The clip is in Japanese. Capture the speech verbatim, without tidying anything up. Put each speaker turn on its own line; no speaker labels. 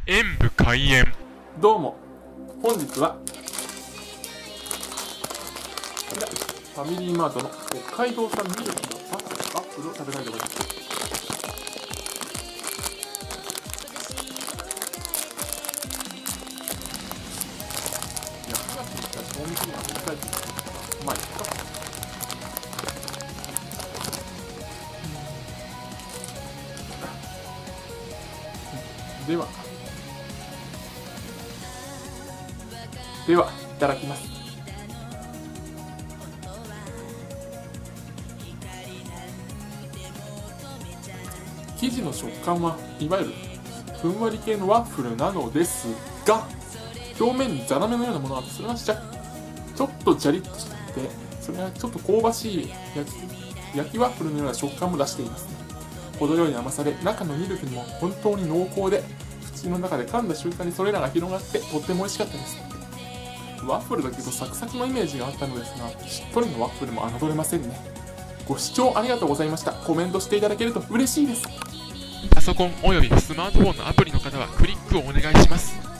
演武開演。
どうも、本日はこちらファミリーマートの北海道産ミルクのパスタワッフルを食べたいと思います。焼き菓子にしたら賞味期限が短いというか、まあいっか。ではではいただきます。生地の食感はいわゆるふんわり系のワッフルなのですが、表面にザラメのようなものがあって、それがちょっとジャリッとしていて、それがちょっと香ばしい焼き、焼きワッフルのような食感も出していますね。程よい甘さで、中のミルクにも本当に濃厚で、口の中で噛んだ瞬間にそれらが広がってとっても美味しかったです。ワッフルだけどサクサクのイメージがあったのですが、しっとりのワッフルも侮れませんね。ご視聴ありがとうございました。コメントしていただけると嬉しいです。
パソコンおよびスマートフォンのアプリの方はクリックをお願いします。